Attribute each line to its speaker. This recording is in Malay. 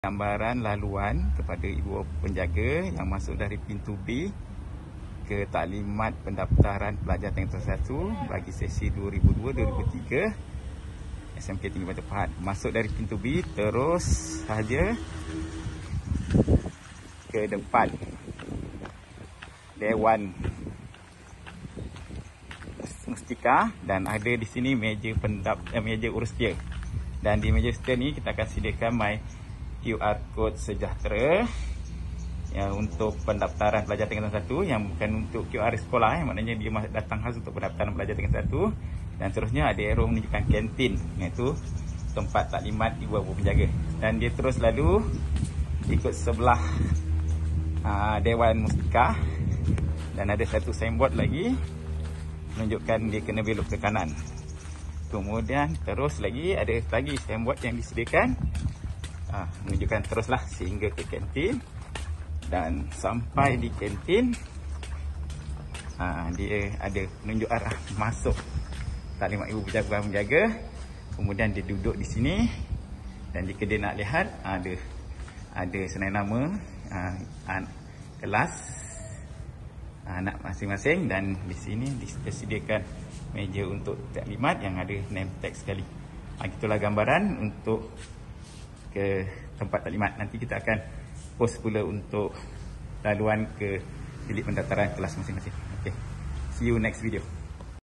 Speaker 1: Gambaran laluan kepada ibu penjaga yang masuk dari pintu B ke taklimat pendaftaran pelajar tingkatan 1 bagi sesi 2002-2003 SMK Tinggi Batu Pahat. Masuk dari pintu B terus saja ke depan Dewan Mustika dan ada di sini meja meja urus setia. Dan di meja setia ni kita akan sediakan QR Code sejahtera ya, untuk pendaftaran pelajar tingkatan 1 yang bukan untuk QR sekolah, maknanya dia datang khas untuk pendaftaran pelajar tingkatan 1. Dan terusnya ada arrow menunjukkan kantin, iaitu tempat taklimat ibu bapa penjaga. Dan dia terus lalu ikut sebelah Dewan Mustika dan ada satu signboard lagi menunjukkan dia kena belok ke kanan. Kemudian terus lagi ada lagi signboard yang disediakan menunjukkan teruslah sehingga ke kantin. Dan sampai di kantin dia ada menunjuk arah masuk taklimat ibu penjaga. Kemudian dia duduk di sini dan jika dia nak lihat ada senai nama kelas anak masing-masing, dan di sini disediakan meja untuk taklimat yang ada name tag sekali. Itulah gambaran untuk ke tempat taklimat. Nanti kita akan post pula untuk laluan ke bilik pendaftaran kelas masing-masing. Okay. See you next video.